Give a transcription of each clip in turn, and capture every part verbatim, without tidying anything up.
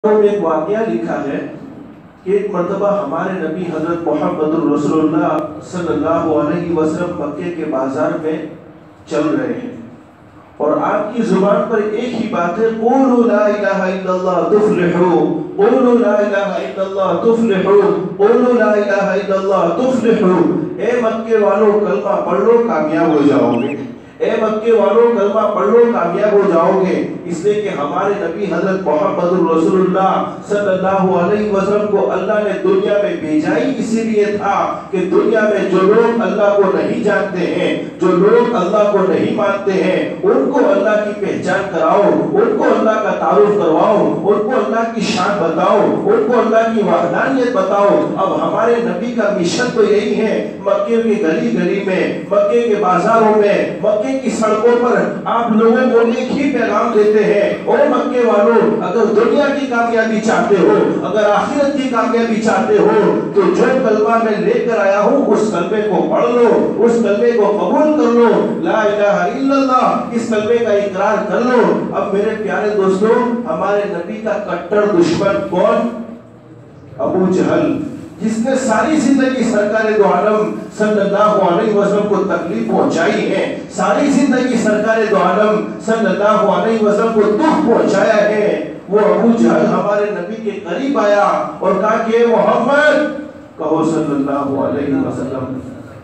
میں ایک واقعہ لکھا ہے کہ ایک مرتبہ ہمارے نبی حضرت محمد رسول اللہ صلی اللہ علیہ وسلم مکے کے بازار میں چل رہے ہیں اور آپ کی زبان پر ایک ہی بات ہے، قولوا لا الہ الا اللہ تفلحوا، قولوا لا الہ الا اللہ تفلحوا، قولوا لا الہ الا اللہ تفلحوا۔ اے مکے والوں کلمہ پڑھ لو کامیاب ہو جاؤ گے، اے مکے والوں کلمہ پڑھ لو کامیاب ہو جاؤ گے، اس لیے کہ ہمارے نبی حضرت محمد رسول اللہ صلی اللہ علیہ وسلم کو اللہ نے دنیا میں بھیجا ہی اسی لیے تھا کہ دنیا میں جو لوگ اللہ کو نہیں جانتے ہیں، جو لوگ اللہ کو نہیں مانتے ہیں، ان کو اللہ کی پہچان کراؤ، ان کو اللہ کا تعارف کرواؤ، ان کو اللہ کی شان بتاؤ، ان کو اللہ کی وحدانیت بتاؤ۔ اب ہمارے نبی کا مشن تو یہی ہے، مکے کے گلی گلی میں، مکے کے بازاروں میں، مکے کی سڑکوں پر آپ لوگوں کو ایک ہی پیغام دیتے ہیں، او مکے والوں اگر دنیا کی کامیابی چاہتے ہو، اگر آخرت کی کامیابی چاہتے ہو تو جو کلمہ میں لے کر آیا ہوں اس کلمے کو پڑھ لو، اس کلمے کو قبول کر لو، لا الہ الا اللہ، اس کلمے کا اقرار کر لو۔ اب میرے پیارے دوستوں، ہمارے نبی کا کٹر دشمن کون؟ ابو جہل، جس نے ساری زندگی سرکار دو عالم صلی اللہ علیہ وسلم کو تکلیف پہنچائی ہے، ساری زندگی سرکار دو عالم صلی اللہ علیہ وسلم کو دکھ پہنچایا ہے، وہ ابو جہل ہمارے نبی کے قریب آیا اور کہا کہ محمد کہو صلی اللہ علیہ وسلم،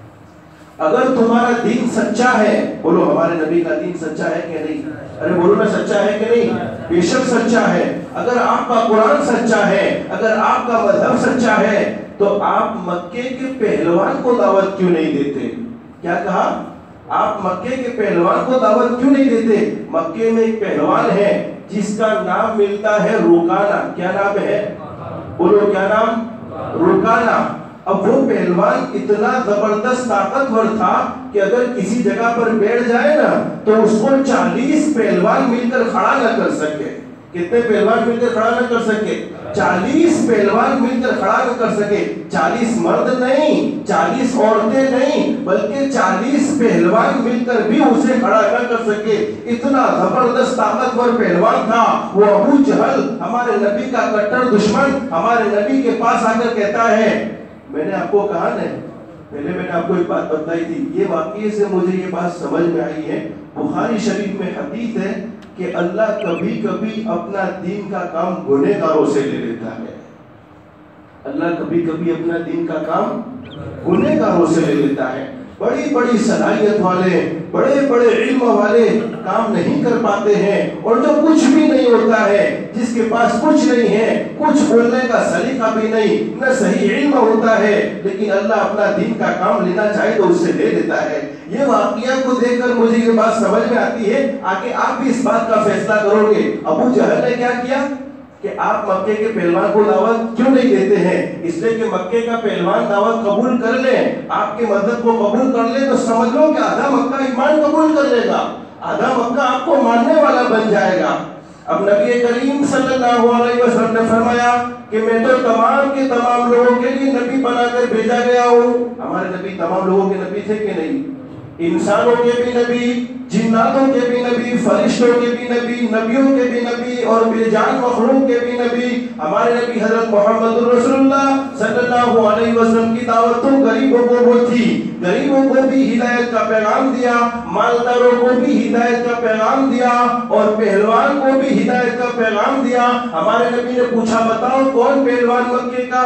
اگر تمہارا دین سچا ہے، بولو ہمارے نبی کا دین سچا ہے کہ نہیں؟ ارے بولو نا سچا ہے کہ نہیں؟ بے شک سچا ہے۔ اگر آپ کا قرآن سچا ہے، اگر آپ کا مذہب سچا ہے تو آپ مکے کے پہلوان کو دعوت کیوں نہیں دیتے؟ کیا کہا؟ آپ مکے کے پہلوان کو دعوت کیوں نہیں دیتے؟ مکے میں ایک پہلوان ہے جس کا نام ملتا ہے رکانہ۔ کیا نام ہے؟ بولو کیا نام؟ رکانہ۔ اب وہ پہلوان اتنا زبردست طاقتور تھا کہ اگر کسی جگہ پر بیٹھ جائے نا تو اس کو چالیس پہلوان مل کر کھڑا نہ کر سکے۔ کتنے پہلوان مل کر کھڑا نہ کر سکے؟ چالیس پہلوان مل کر کھڑا نہ کر سکے۔ چالیس مرد نہیں، چالیس عورتیں نہیں، بلکہ چالیس پہلوان مل کر بھی اسے کھڑا نہ کر سکے۔ اتنا زبردست طاقتور پہلوان تھا وہ ابو جہل، ہمارے نبی کا کٹر دشمن، ہمارے نبی کے پاس آ کر کہتا ہے، میں نے آپ کو کہا نا، پہلے میں نے آپ کو ایک بات بتائی تھی، یہ واقعے سے مجھے یہ بات سمجھ میں آئی ہے، بخاری شریف میں حدیث ہے کہ اللہ کبھی کبھی اپنا دین کا کام گنہگاروں سے لے لیتا ہے۔ اللہ کبھی کبھی اپنا دین کا کام گنہگاروں سے لے لیتا ہے۔ بڑی بڑی صلاحیت والے، بڑے بڑے علم والے کام نہیں کر پاتے ہیں، اور جو کچھ بھی نہیں ہوتا ہے، جس کے پاس کچھ نہیں ہے، کچھ بولنے کا سلیقہ بھی نہیں، نہ صحیح علم ہوتا ہے، لیکن اللہ اپنا دین کا کام لینا چاہے تو اس سے لے لیتا ہے۔ یہ واقعہ کو دیکھ کر مجھے یہ بات سمجھ میں آتی ہے، آگے آپ بھی اس بات کا فیصلہ کرو گے۔ ابو جہل نے کیا کیا کہ آپ مکے کے پہلوان کو دعوت کیوں نہیں دیتے ہیں؟ اس لیے کہ مکے کا پہلوان دعوت قبول کر لے، آپ کے مذہب کو قبول کر لے تو سمجھ لو کہ آدھا مکہ ایمان قبول کر لے گا، آدھا مکہ آپ کو ماننے والا بن جائے گا۔ اب نبی کریم صلی اللہ علیہ وسلم نے فرمایا کہ میں تو تمام کے تمام لوگوں کے لیے نبی بنا کر بھیجا گیا ہوں۔ ہمارے نبی تمام لوگوں کے نبی تھے کہ نہیں؟ انسانوں کے بھی نبی، جناتوں کے بھی نبی، فرشتوں کے بھی نبی، نبیوں کے بھی نبی اور بے جان مخلوق کے بھی نبی۔ ہمارے نبی حضرت محمد رسول اللہ صلی اللہ علیہ وسلم کی دعوت تو غریبوں کو وہ تھی، غریبوں کو بھی ہدایت کا پیغام دیا، مالداروں کو بھی ہدایت کا پیغام دیا، اور پہلوان کو بھی ہدایت کا پیغام دیا۔ ہمارے نبی نے پوچھا بتاؤ کون پہلوان مکے کا؟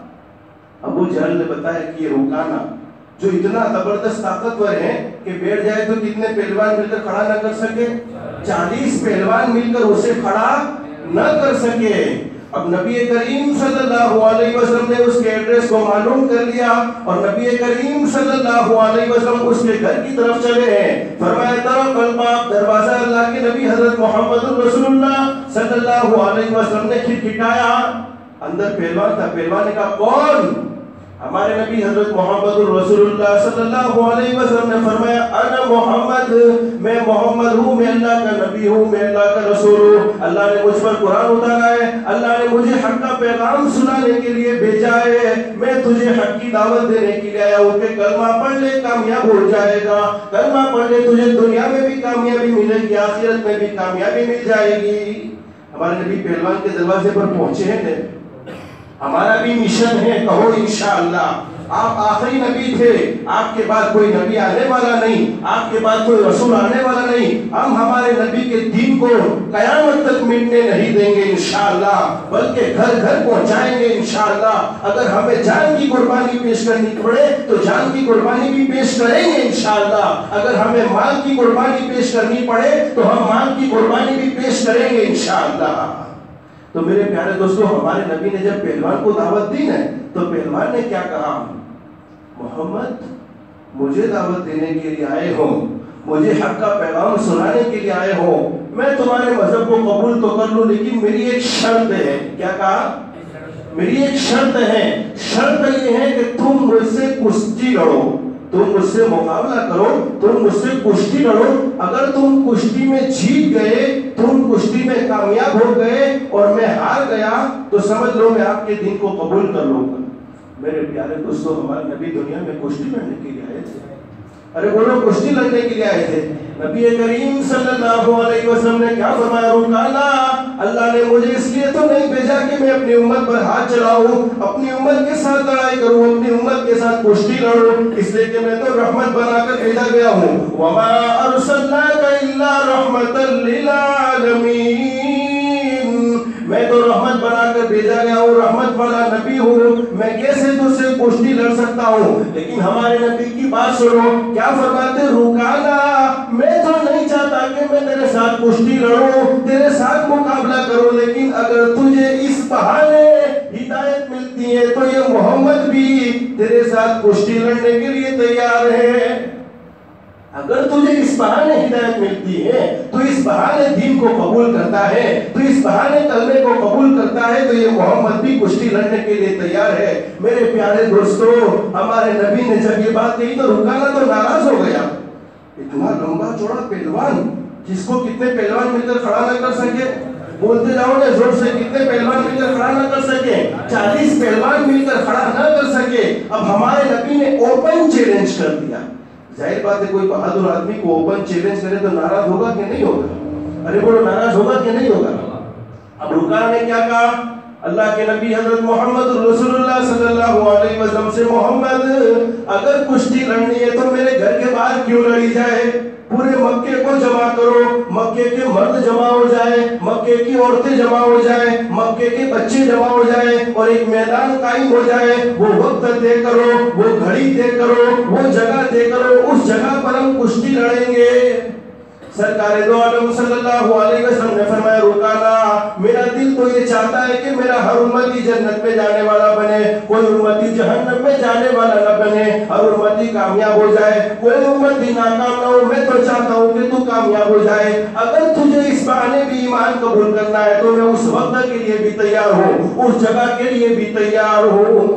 ابو جہل نے بتایا کہ یہ رکانہ، جو اتنا زبردست طاقتور ہے کہ بیٹھ جائے تو کتنے پہلوان مل کر کھڑا نہ کر سکے؟ چالیس پہلوان مل کر اسے کھڑا نہ کر سکے۔ اب نبی کریم صلی اللہ علیہ وسلم نے اس کے ایڈریس کو معلوم کر لیا اور نبی کریم صلی اللہ علیہ وسلم اس کے گھر کی طرف چلے ہیں۔ فرمایا طرف الباب، دروازہ اللہ کے نبی حضرت محمد رسول اللہ صلی اللہ علیہ وسلم نے کھٹکھٹایا، اندر پہلوان تھا۔ پہلوان نے کہا کون؟ ہمارے نبی حضرت محمد رسول اللہ صلی اللہ علیہ وسلم نے فرمایا انا محمد، میں محمد ہوں، میں اللہ کا نبی ہوں، میں اللہ کا رسول ہوں۔ اللہ نے مجھ پر قرآن اتارا ہے، اللہ نے مجھے حق کا پیغام سنانے کے لیے بھیجا ہے، میں تجھے حق کی دعوت دینے کے لیے آیا ہوں کہ کلمہ پڑھ لے کامیاب ہو جائے گا، کلمہ پڑھ لے تجھے دنیا میں بھی کامیابی ملے گی، آخرت میں بھی کامیابی مل جائے گی۔ ہمارے نبی پہلوان کے دروازے پر پہنچے ہیں. ہمارا بھی مشن ہے, کہو انشاءاللہ. آپ آخری نبی تھے, آپ کے بعد کوئی نبی آنے والا نہیں, آپ کے بعد کوئی رسول آنے والا نہیں. ہم ہمارے نبی کے دین کو قیامت تک مٹنے نہیں دیں گے انشاءاللہ, بلکہ گھر گھر پہنچائیں گے انشاءاللہ. اگر ہمیں جان کی قربانی پیش کرنی پڑے تو جان کی قربانی بھی پیش کریں گے انشاءاللہ. اگر ہمیں مال کی قربانی پیش کرنی پڑے تو ہم مال کی قربانی بھی پیش کریں گے انشاءاللہ. تو میرے پیارے دوستو, ہمارے نبی نے جب پہلوان کو دعوت دی ہے تو پہلوان نے کیا کہا؟ محمد مجھے دعوت دینے کے لیے آئے ہو, مجھے حق کا پیغام سنانے کے لیے آئے ہو, میں تمہارے مذہب کو قبول تو کر لوں لیکن میری ایک شرط ہے. کیا کہا؟ میری ایک شرط ہے. شرط یہ ہے کہ تم مجھ سے کشتی لڑو, تم مجھ سے مقابلہ کرو, تم مجھ سے کشتی لڑو. اگر تم کشتی میں جیت گئے, تم کشتی میں کامیاب ہو گئے اور میں ہار گیا تو سمجھ لو میں آپ کے دین کو قبول کر لوں گا. میرے پیارے دوستو, ہمارے نبی دنیا میں کشتی لڑنے کے لیے آئے تھے. ارے وہ لوگ کشتی لڑنے کے لیے آئے تھے. نبی کریم صلی اللہ علیہ وسلم نے کیا فرمایا؟ رکانا, اللہ نے مجھے اس لیے تو نہیں بھیجا کہ میں اپنی امت پر ہاتھ چلاؤں, اپنی امت کے ساتھ لڑائی کروں, اپنی امت کے ساتھ کشتی لڑوں, اس لیے کہ میں تو رحمت بنا کر بھیجا گیا ہوں. وما ارسلناک الا رحمتا للعالمین, میں تو رحمت بنا کر بھیجا گیا ہوں, رحمت والا نبی ہوں, میں کیسے تجھ سے کشتی لڑ سکتا ہوں؟ لیکن ہمارے نبی کی بات سنو, کیا فرماتے؟ رکانا, میں تو نہیں چاہتا کہ میں تیرے ساتھ کشتی لڑوں, تیرے ساتھ مقابلہ کروں, لیکن اگر تجھے اس بہانے ہدایت ملتی ہے تو یہ محمد بھی تیرے ساتھ کشتی لڑنے کے لیے تیار ہے. اگر تجھے اس بہانے ہدایت ملتی ہے تو اس بہانے دین کو قبول کرتا ہے, تو اس بہانے کلمے کو قبول کرتا ہے, تو یہ محمد بھی کشتی لڑنے کے لیے تیار ہے. میرے پیارے دوستو, ہمارے نبی نے جب یہ بات کہی تو رکانا تو ناراض ہو گیا. اتنا لمبا چوڑا پہلوان جس کو کتنے پہلوان مل کر کھڑا نہ کر سکے, بولتے جاؤ نا زور سے, کتنے پہلوان مل کر کھڑا نہ کر سکے, چالیس پہلوان مل کر کھڑا نہ کر سکے. اب ہمارے نبی نے اوپن چیلنج کر دیا. ظاہر بات ہے کوئی بہادر آدمی کو اوپن چیلنج کرے تو ناراض ہوگا کہ نہیں ہوگا؟ ارے بولو, ناراض ہوگا کہ نہیں ہوگا؟ اب رکانا نے کیا کہا؟ اللہ کے نبی حضرت محمد رسول اللہ صلی اللہ علیہ وسلم سے, محمد اگر کشتی لڑنی ہے تو میرے گھر کے باہر کیوں لڑی جائے, پورے مکے کو جمع کرو, مکے کے مرد جمع ہو جائے, مکے کی عورتیں جمع ہو جائیں, مکے کے بچے جمع ہو جائیں اور ایک میدان قائم ہو جائے. وہ وقت طے کرو, وہ گھڑی طے کرو, وہ جگہ طے کرو, اس جگہ پر ہم کشتی لڑیں گے. سرکار دو عالم صلی اللہ علیہ وسلم نے فرمایا, رکانا, میرا دل تو یہ چاہتا ہے کہ میرا ہر امتی جنت میں جانے والا بنے, کوئی امتی جہنم میں جانے والا نہ بنے, ہر امتی کامیاب ہو جائے, کوئی امتی ناکام نہ ہو. میں تو چاہتا ہوں کہ تو کامیاب ہو جائے. اگر تجھے اس بہانے بھی ایمان قبول کرنا ہے تو میں اس وقت کے لیے بھی تیار ہوں, اس جگہ کے لیے بھی تیار ہوں.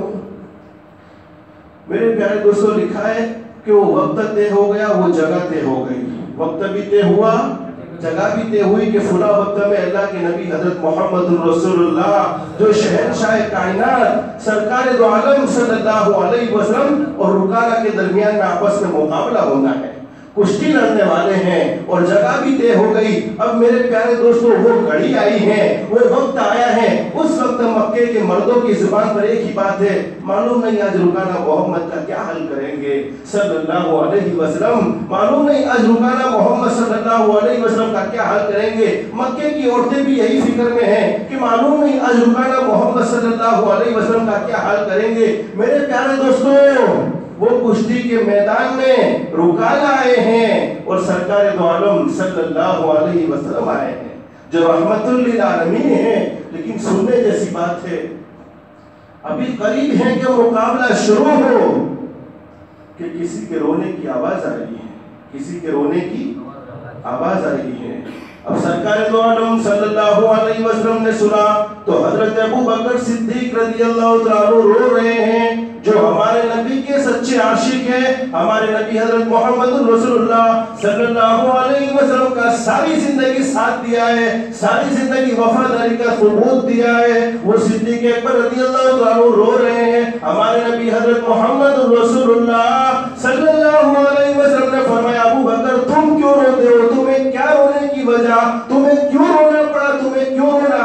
میرے پیارے دوستو, لکھا ہے کہ وہ وقت طے ہو گیا, وہ جگہ طے ہو گئی. وقت بھی طے ہوا, جگہ بھی طے ہوئی کہ فلاں وقت میں اللہ کے نبی حضرت محمد رسول اللہ جو شہنشاہ کائنات سرکار دو عالم صلی اللہ علیہ وسلم اور رکانہ کے درمیان میں آپس میں مقابلہ ہونا ہے, کشتی لڑنے والے ہیں اور جگہ بھی طے ہو گئی. اب میرے پیارے دوستو, وہ گھڑی آئی ہے, وہ وقت آیا ہے. اس وقت مکے کے مردوں کی زبان پر ایک ہی بات ہے, معلوم نہیں آج رکانہ محمد کا کیا حل کریں گے صلی اللہ علیہ وسلم, معلوم نہیں آج رکانہ محمد صلی اللہ علیہ وسلم کا کیا حل کریں گے. مکے کی عورتیں بھی یہی فکر میں ہیں کہ معلوم نہیں آج رکانہ محمد صلی اللہ علیہ وسلم کا کیا حل کریں گے. میرے پیارے دوستو, وہ کشتی کے میدان میں رکانا آئے ہیں اور سرکار دو عالم صلی اللہ علیہ وسلم آئے ہیں جو رحمت للعالمین ہیں. لیکن سننے جیسی بات ہے, ابھی قریب ہے کہ مقابلہ شروع ہو کہ کسی کے رونے کی آواز آ رہی ہے, کسی کے رونے کی آواز آ رہی ہے. اب سرکار دو عالم صلی اللہ علیہ وسلم نے سنا تو حضرت ابو بکر صدیق رضی اللہ تعالیٰ رو رہے ہیں جو ہمارے نبی کے سچے عاشق ہیں, ہمارے نبی حضرت محمد رسول اللہ صلی اللہ علیہ وسلم کا ساری زندگی ساتھ دیا ہے, ساری زندگی وفاداری کا ثبوت دیا ہے. وہ صدیق اکبر رضی اللہ تعالیٰ رو رہے ہیں. ہمارے نبی حضرت محمد رسول اللہ صلی اللہ علیہ وسلم نے فرمایا, ابو بکر تم کیوں روتے ہو, تمہیں کیا رونے کی وجہ, تمہیں کیوں رونا پڑا, تمہیں کیوں رونا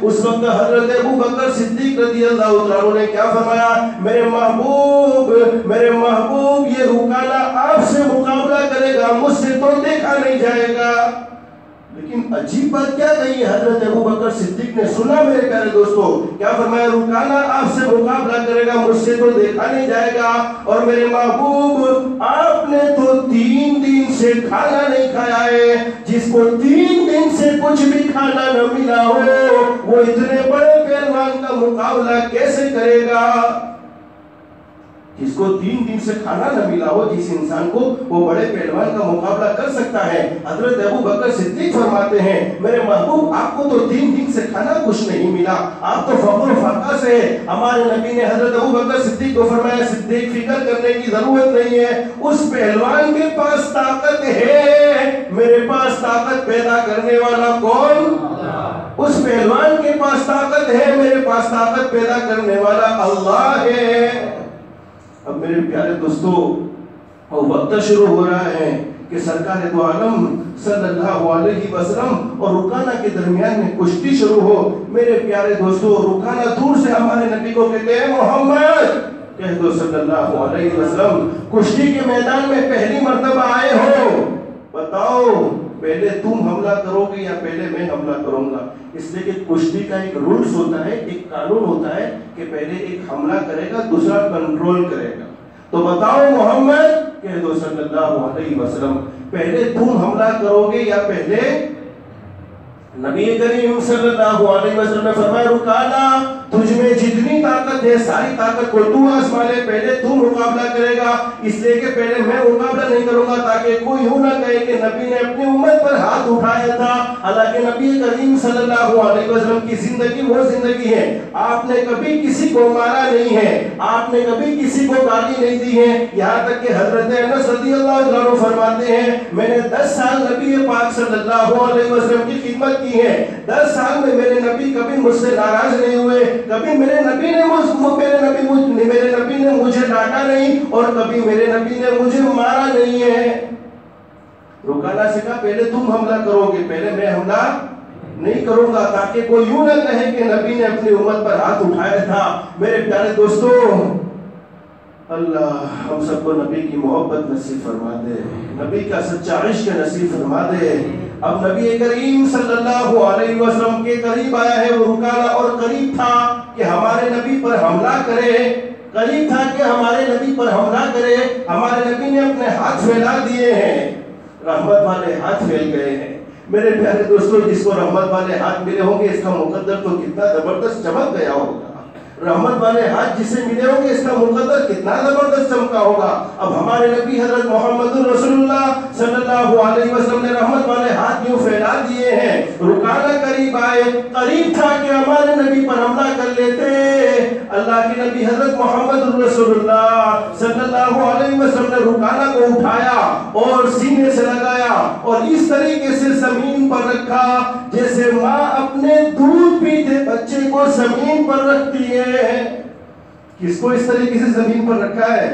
اس وقت حضرت ابو بکر صدیق رضی اللہ عنہ نے کیا فرمایا؟ میرے محبوب میرے محبوب یہ رکانہ آپ سے مقابلہ کرے گا، مجھ سے تو دیکھا نہیں جائے گا۔ لیکن عجیب بات کیا کہی حضرت ابو بکر صدیق نے؟ سنا میرے پیارے دوستو، کیا فرمایا؟ رکانہ آپ سے مقابلہ کرے گا، مجھ سے تو دیکھا نہیں جائے گا، اور میرے محبوب آپ نے تو تین دن سے کھانا نہیں کھایا ہے۔ جس کو تین دن سے کچھ بھی کھانا نہ ملا ہو وہ اتنے بڑے پہلوان کا مقابلہ کیسے کرے گا؟ جس کو تین دن سے کھانا نہ ملا ہو، جس انسان کو وہ بڑے پہلوان کا مقابلہ کر سکتا ہے۔ حضرت ابو بکر صدیق فرماتے ہیں میرے محبوب آپ کو تو تین دن سے کھانا کچھ نہیں ملا، آپ تو فقر و فاقہ سے ہیں۔ ہمارے نبی نے حضرت ابو بکر صدیق کو فرمایا صدیق فکر کرنے کی ضرورت نہیں ہے، اس پہلوان کے پاس طاقت ہے، میرے پاس طاقت پیدا کرنے والا کون؟ اس پہلوان کے پاس طاقت ہے، میرے پاس طاقت پیدا کرنے والا اللہ ہے۔ اب میرے پیارے دوستو وقت شروع ہو رہا ہے کہ سرکار دو عالم صلی اللہ علیہ وسلم اور رکانہ کے درمیان میں کشتی شروع ہو۔ میرے پیارے دوستو رکانہ دور سے ہمارے نبی کو کہتے ہیں محمد کہہ دو صلی اللہ علیہ وسلم، کشتی کے میدان میں پہلی مرتبہ آئے ہو، بتاؤ پہلے تم حملہ کرو گے یا پہلے میں حملہ کروں گا؟ اس لیے کہ کشتی کا ایک رولز ہوتا ہے، ایک قانون ہوتا ہے کہ پہلے ایک حملہ کرے گا دوسرا کنٹرول کرے گا۔ تو بتاؤ محمد کہہ دو صلی اللہ علیہ وسلم، پہلے تم حملہ کرو گے یا پہلے؟ نبی کریم صلی اللہ علیہ وسلم نے فرمایا رکانہ تجھ میں جتنی طاقت ہے ساری طاقت کو تو آزما لے، پہلے تو مقابلہ کرے گا، اس لیے کہ پہلے میں مقابلہ نہیں کروں گا تاکہ کوئی یوں نہ کہے کہ نبی نے اپنی امت پر ہاتھ اٹھایا تھا۔ حالانکہ نبی کریم صلی اللہ علیہ وسلم کی زندگی وہ زندگی ہے، آپ نے کبھی کسی کو مارا نہیں ہے، آپ نے کبھی کسی کو گالی نہیں دی ہے، یہاں تک کہ حضرت انس رضی اللہ عنہ فرماتے ہیں میں نے دس سال نبی پاک صلی اللہ علیہ وسلم کی خدمت کی ہے، دس سال میں میرے نبی کبھی مجھ سے ناراض نہیں ہوئے، کبھی میرے نبی نے مجھ میرے نبی مجھ میرے نبی نے مجھے ڈانٹا نہیں اور کبھی میرے نبی نے مجھے مارا نہیں ہے۔ رکانہ سے کہا پہلے تم حملہ کرو گے، پہلے میں حملہ نہیں کروں گا تاکہ کوئی یوں نہ کہے کہ نبی نے اپنی امت پر ہاتھ اٹھایا تھا۔ میرے پیارے دوستو اللہ ہم سب کو نبی کی محبت نصیب فرما دے، نبی کا سچا عشق نصیب فرما دے۔ اب نبی کریم صلی اللہ علیہ وسلم کے قریب آیا ہے وہ رکانہ، اور قریب تھا کہ ہمارے نبی پر حملہ کرے، قریب تھا کہ ہمارے نبی پر حملہ کرے۔ ہمارے نبی نے اپنے ہاتھ پھیلا دیے ہیں، رحمت والے ہاتھ پھیل گئے ہیں۔ میرے پیارے دوستو جس کو رحمت والے ہاتھ ملے ہوں گے اس کا مقدر تو کتنا زبردست چمک گیا ہوگا، رحمت والے ہاتھ جسے ملے ہوں گے اس کا مقدر کتنا زبردست چمکا ہوگا۔ اب ہمارے نبی حضرت محمد رسول اللہ صلی اللہ علیہ وسلم نے رحمت والے ہاتھ یوں پھیلا دیے ہیں، رکانہ قریب آئے، قریب تھا کہ ہمارے نبی پر حملہ کر لیتے۔ اللہ کے نبی حضرت محمد رسول اللہ صلی اللہ علیہ وسلم نے رکانہ کو اٹھایا اور سینے سے لگایا اور اس طریقے سے زمین پر رکھا جیسے ماں اپنے دودھ پیتے بچے کو زمین پر رکھتی ہے۔ کس کو اس طریقے سے زمین پر رکھا ہے؟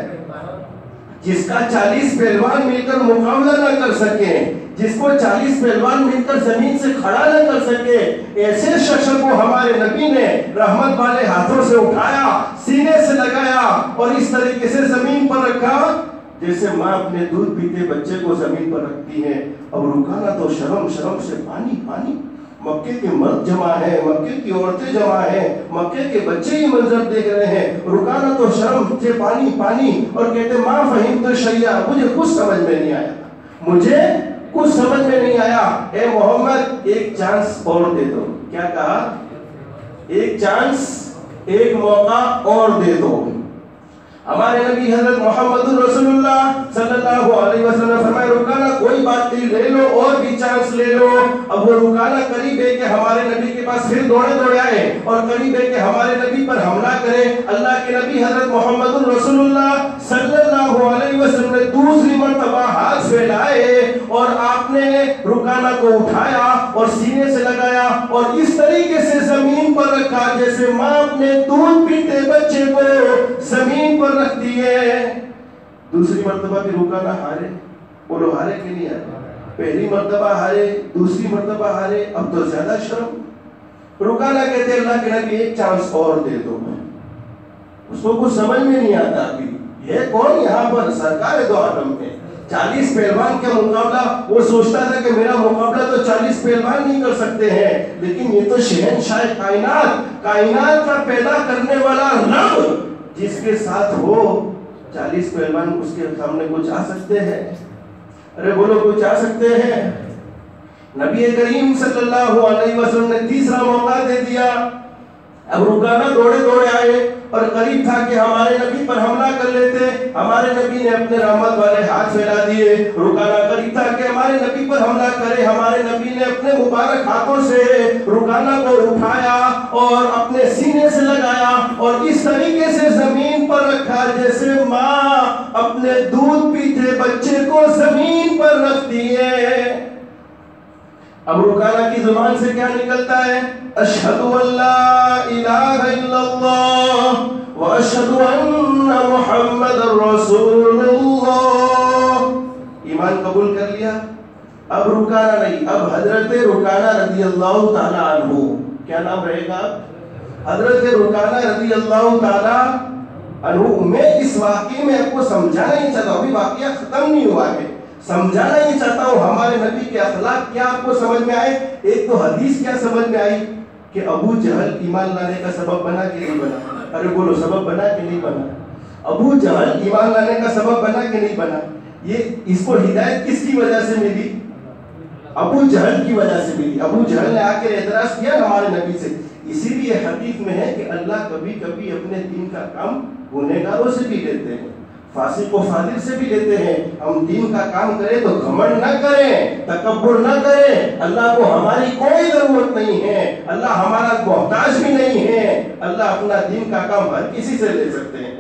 جس کا چالیس پہلوان مل کر مقابلہ نہ کر سکے، جس کو چالیس پہلوان مل کر زمین سے کھڑا نہ کر سکے، ایسے شخص کو ہمارے نبی نے رحمت والے ہاتھوں سے اٹھایا، سینے سے لگایا اور اس طریقے سے زمین پر رکھا جیسے ماں اپنے دودھ پیتے بچے کو زمین پر رکھتی ہے۔ اب رکانہ تو شرم شرم سے پانی پانی، مکے کے مرد جمع ہے، مکے کی عورتیں جمع ہیں، مکے کے بچے ہی منظر دیکھ رہے ہیں، رکانہ تو شرم سے پانی پانی اور کہتے ماں فہمت شیئا، مجھے کچھ سمجھ میں نہیں آیا، مجھے کچھ سمجھ میں نہیں آیا، اے محمد ایک چانس اور دے دو۔ کیا کہا؟ ایک چانس، ایک موقع اور دے دو۔ ہمارے نبی حضرت محمد رسول اللہ صلی اللہ علیہ وسلم نے فرمایا رکانہ کوئی بات نہیں، لے لو اور بھی چانس لے لو۔ اب وہ رکانہ قریب ہے کہ ہمارے نبی کے پاس پھر دوڑے دوڑے آئے اور قریب ہے کہ ہمارے نبی پر حملہ کرے۔ اللہ کے نبی حضرت محمد رسول اللہ صلی اللہ علیہ وسلم نے دوسری مرتبہ ہاتھ پھیلائے اور آپ نے رکانہ کو اٹھایا اور سینے سے لگایا اور اس طریقے سے زمین پر رکھا جیسے ماں اپنے دودھ پیتے بچے کو زمین پر رکھتی ہے۔ دوسری مرتبہ بھی رکانہ ہارے، بولو ہارے کہ نہیں ہارے؟ پہلی مرتبہ ہارے، دوسری مرتبہ ہارے، اب تو زیادہ شرم، रुकाना कहते अल्लाह के नबी एक चांस और दे दो। उसको कुछ समझ में नहीं आता अभी, ये कौन यहाँ पर सरकार दो आलम में, चालीस पहलवान का मुकाबला, वो सोचता था कि मेरा मुकाबला तो चालीस पहलवान नहीं कर सकते हैं, लेकिन ये तो शहंशाह कायनात, कायनात का पैदा करने वाला रब जिसके साथ हो, चालीस पहलवान उसके सामने कुछ आ सकते हैं? अरे बोलो कुछ आ सकते हैं? नबी करीम सल्लल्लाहु अलैहि वसल्लम ने तीसरा मौका दे दिया। अब रुकाना दौड़े दौड़े आए और करीब था कि हमारे नबी पर हमला कर लेते। हमारे नबी ने अपने रहमत वाले हाथ फैला दिए। रुकाना करीब था कि हमारे नबी पर हमला करे। हमारे नबी ने अपने मुबारक हाथों से रुकाना को उठाया और अपने सीने से लगाया और इस तरीके से जमीन पर रखा जैसे माँ अपने दूध पीते बच्चे को जमीन पर रखती है। अब रुकाना की जुबान से क्या निकलता है? अशहदु अल्ला इलाहा इल्लल्लाह व अशहदु अन्ना मुहम्मदुर रसूलुल्लाह। ईमान कबूल कर लिया। अब रुकाना नहीं, अब हजरत रुकाना रज़ी अल्लाह ताला अन्हु, क्या नाम रहेगा? हजरत रुकाना रज़ी अल्लाह ताला अन्हु। मैं इस वाक़ये में आपको समझाना ही चाहता हूँ, अभी वाक़या खत्म नहीं हुआ है, समझाना ही चाहता हूँ हमारे नबी के अखलाक क्या आपको समझ में आए। एक तो हदीस क्या समझ में आई कि अबू जहल ईमान लाने का सबब बना कि नहीं बना? अरे बोलो, सबब बना कि नहीं बना? अबू जहल ईमान लाने का सबब बना कि नहीं बना? ये इसको हिदायत किसकी वजह से मिली? अबू जहल की वजह से मिली। अबू जहल ने आकर एतराज किया हमारे नबी से। इसीलिए हदीस में है कि अल्लाह कभी कभी अपने दीन का काम गुनहगारों से भी लेते हैं, फासिक व फाजिल से भी लेते हैं। हम दीन का काम करें तो घमंड न करें, तकब्बुर न करें। अल्लाह को हमारी कोई जरूरत नहीं है, अल्लाह हमारा मोहताज भी नहीं है। अल्लाह अपना दीन का काम हर किसी से ले सकते हैं।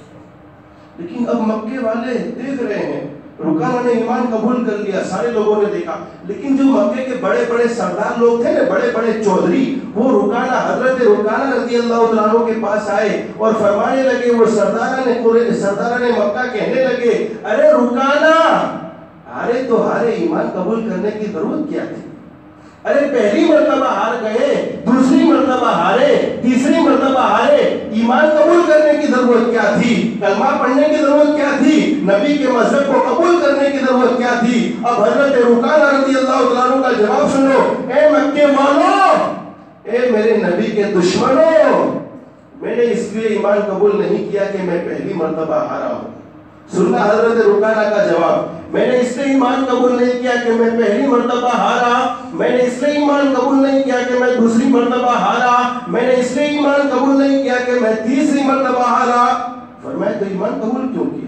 लेकिन अब मक्के वाले देख रहे हैं, रुकाना ने ईमान कबूल कर लिया, सारे लोगों ने देखा, लेकिन जो मक्के के बड़े बड़े सरदार लोग थे ना, बड़े बड़े चौधरी, वो रुकाना हजरत रुकाना रज़ी अल्लाह तआला अन्हु के पास आए और फरमाने लगे, वो सरदारा ने सरदारा ने मक्का कहने लगे, अरे रुकाना, हारे तो हारे, ईमान कबूल करने की जरूरत क्या थी? अरे पहली मर्तबा हार गए, दूसरी मर्तबा हारे, तीसरी मर्तबा हारे, ईमान कबूल करने की जरूरत क्या थी? कलमा पढ़ने की जरूरत क्या थी? नबी के मजहब को कबूल करने की जरूरत क्या थी? अब हजरत रुकाना रज़ी अल्लाह तआला अन्हु का जवाब सुनो। ए मक्के वालों, ए मेरे नबी के दुश्मनों, मैंने इसलिए ईमान कबूल नहीं किया कि मैं पहली मर्तबा हारा हूँ। सुनना हजरत रुकाना का जवाब, मैंने इसलिए ईमान कबूल नहीं किया कि मैं पहली मर्तबा हारा, मैंने इसलिए ईमान कबूल नहीं किया कि मैं दूसरी मर्तबा हारा, मैंने इसलिए ईमान कबूल नहीं किया कि मैं तीसरी मर्तबा हारा। फरमाया तो ईमान कबूल क्यों किया?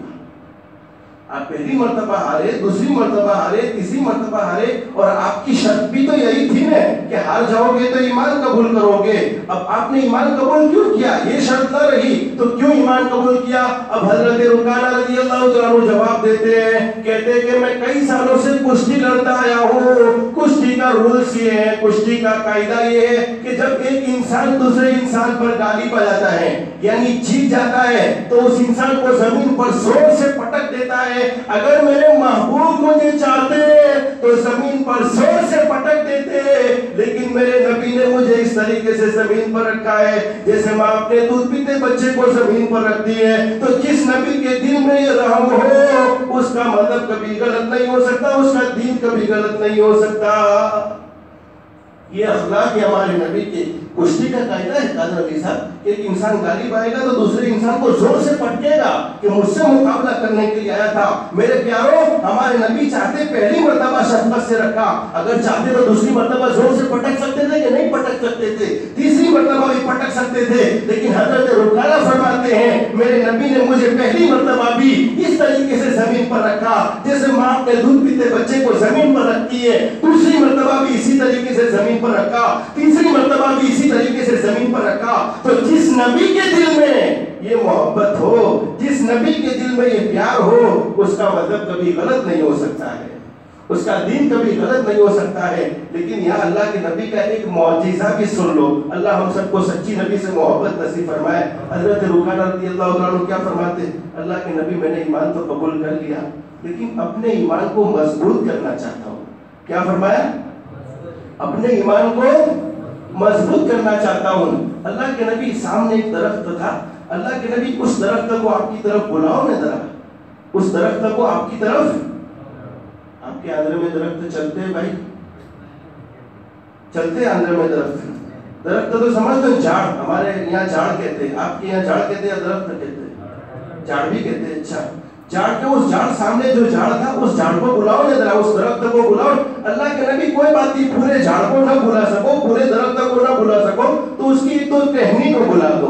आप पहली मर्तबा हारे, दूसरी मर्तबा हारे, तीसरी मर्तबा हारे, और आपकी शर्त भी तो यही थी ना कि हार जाओगे तो ईमान कबूल करोगे। अब आपने ईमान कबूल क्यों किया? ये शर्त न रही तो क्यों ईमान कबूल किया? अब हजरत रुकाना रज़ी अल्लाह तआला अन्हु जवाब देते हैं, कहते हैं कि मैं कई सालों से कुश्ती लड़ता आया हूँ। कुश्ती का रूल्स ये है, कुश्ती का कायदा ये है कि जब एक इंसान दूसरे इंसान पर गाली बजाता है, यानी जीत जाता है, तो उस इंसान को जमीन पर जोर से पटक देता है। अगर मेरे महबूब मुझे चाहते तो जमीन पर जोर से पटक देते, लेकिन मेरे नबी ने मुझे इस तरीके से जमीन पर रखा है जैसे माँ अपने दूध पीते बच्चे को जमीन पर रखती है। तो जिस नबी के दिल में ये रहम हो, उसका मतलब कभी गलत नहीं हो सकता, उसका दीन कभी गलत नहीं हो सकता। ये अखलाक है हमारे नबी के। कुश्ती का कायदा है कादर अली साहब, एक इंसान गाली पाएगा तो दूसरे इंसान को जोर से पटकेगा कि मुझसे मुकाबला करने के लिए आया था। मेरे प्यारों, हमारे नबी चाहते पहली मर्तबा शफकत से रखा, अगर चाहते तो दूसरी मर्तबा जोर से पटक सकते थे कि नहीं पटक सकते थे, तीसरी मर्तबा भी पटक सकते थे। लेकिन हजरत रुकाना फरमाते हैं, मेरे नबी ने मुझे पहली मर्तबा भी इस तरीके से जमीन पर रखा जैसे माँ अपने दूध पीते बच्चे को जमीन पर रखती है, दूसरी मर्तबा भी इसी तरीके से जमीन पर रखा, तीसरी मर्तबा भी इसी तरीके से जमीन पर रखा। तो जिस नबी के दिल में ये मोहब्बत हो, जिस नबी के दिल में ये प्यार हो, उसका मतलब कभी गलत नहीं हो सकता है, उसका दीन कभी गलत नहीं हो सकता है। लेकिन यहाँ अल्लाह के नबी का एक मौजिज़ा भी सुन लो। अल्लाह हम सबको सच्ची नबी से मोहब्बत नसीब फरमाए। हजरत रुकाना रज़ी अल्लाह तआला अन्हु क्या फरमाते? अल्लाह के नबी, मैंने ईमान तो कबूल कर लिया, लेकिन अपने ईमान को मजबूत करना चाहता हूँ। क्या फरमाया? अपने ईमान को मजबूत करना चाहता हूँ। अल्लाह के नबी सामने एक दरख्त था, अल्लाह के नबी उस दरख्त को आपकी तरफ बुलाओ ना जरा, उस दरख्त को आपकी तरफ। आपके आंध्र में दरख्त चलते हैं भाई, चलते हैं आंध्र में दरख्त। दरख्त तो समझ दो झाड़, हमारे यहाँ झाड़ कहते हैं, आपके यहाँ झाड़ कहते हैं, दरख्त कहते हैं, झाड़ भी कहते हैं। अच्छा, झाड़ के उस झाड़ सामने जो झाड़ था उस झाड़ को बुलाओ ना जरा, उस दरख्त को बुलाओ। अल्लाह के नबी कोई बात नहीं, पूरे झाड़ को ना बुला सको, पूरे दरख्त को ना बुला सको तो उसकी तो टहनी को बुला दो।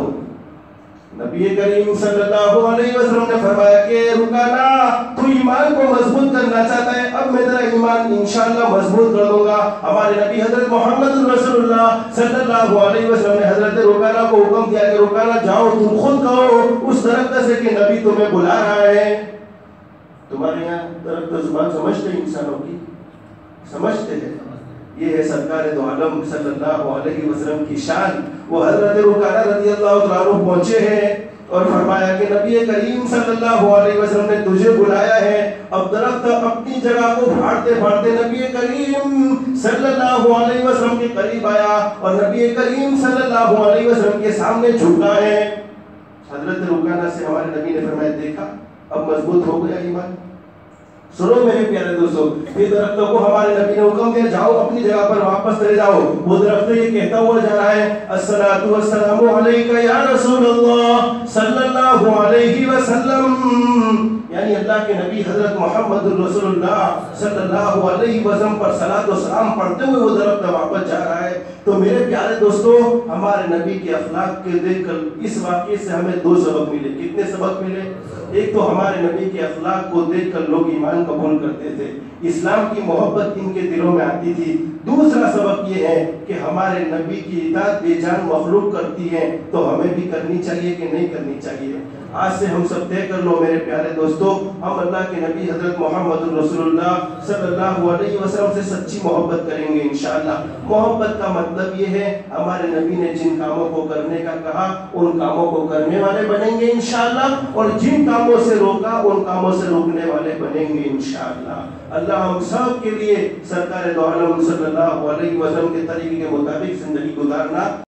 नबी करीम सल्लल्लाहु अलैहि वसल्लम ने फरमाया कि रुकाना, तू ईमान को मजबूत करना चाहता है, अब मैं तेरा ईमान इंशाअल्लाह मजबूत कर दूंगा। हमारे नबी हजरत मोहम्मद रसूलुल्लाह सल्लल्लाहु अलैहि वसल्लम ने हजरत रुकाना को हुक्म दिया कि रुकाना जाओ, तुम खुद कहो उस दरख्त से कि नबी तुम्हें बुला रहा है। तुम्हारे यहाँ दरख्त जुबान समझते हैं, इंसानों की समझते हैं। ये है सरकार दो आलम सल्लल्लाहु अलैहि वसल्लम की शान। वो हजरत रुकाना रज़ियल्लाहु तआला अन्हु पहुंचे हैं और फरमाया कि नबी करीम सल्लल्लाहु अलैहि वसल्लम ने तुझे बुलाया है। अब दरख्त अपनी जगह को फाड़ते फाड़ते नबी करीम सल्लल्लाहु अलैहि वसल्लम के करीब आया और नबी करीम सल्लल्लाहु अलैहि वसल्लम के सामने झुका है। हजरत रुकाना से हमारे नबी ने फरमाया, देखा अब मजबूत हो गया ईमान। सुनो मेरे प्यारे दोस्तों, ये दरख्त को हमारे नबी ने हुक्म दिया, जाओ अपनी जगह पर वापस चले जाओ। वो दरख्त ये कहता हुआ जा रहा है, अस्सलातु वस्सलामु अलैका या रसूलल्लाह सल्लल्लाहु अलैहि वसल्लम, यानी अल्लाह के नबी हजरत मोहम्मद रसूलुल्लाह सल्लल्लाहु अलैहि वसल्लम पर सलात व सलाम पढ़ते हुए वो दरख्त वापस जा रहा है। तो मेरे प्यारे दोस्तों, हमारे नबी के अखलाक के देखकर इस वाक़ये से हमें दो सबक मिले। कितने सबक मिले? एक तो हमारे नबी के अखलाक को देखकर लोग ईमान कबूल करते थे, इस्लाम की मोहब्बत इनके दिलों में आती थी। दूसरा सबक ये है कि हमारे नबी की इताअत बेजान मखलूक करती है, तो हमें भी करनी चाहिए कि नहीं करनी चाहिए। आज से हम सब तय कर लो मेरे प्यारे दोस्तों, हम अल्लाह के नबी हजरत मोहम्मद रसूलुल्लाह सल्लल्लाहु अलैहि वसल्लम से सच्ची मोहब्बत करेंगे इंशाअल्लाह। मोहब्बत का मतलब ये है, हमारे नबी ने जिन कामों को करने का कहा उन कामों को करने वाले बनेंगे इंशाअल्लाह, और जिन कामों से रोका उन कामों से रोकने वाले बनेंगे इंशाअल्लाह। अल्लाह हम सब के लिए सरकार दो आलम सल्लल्लाहु अलैहि वसल्लम के तरीके के मुताबिक जिंदगी गुजारना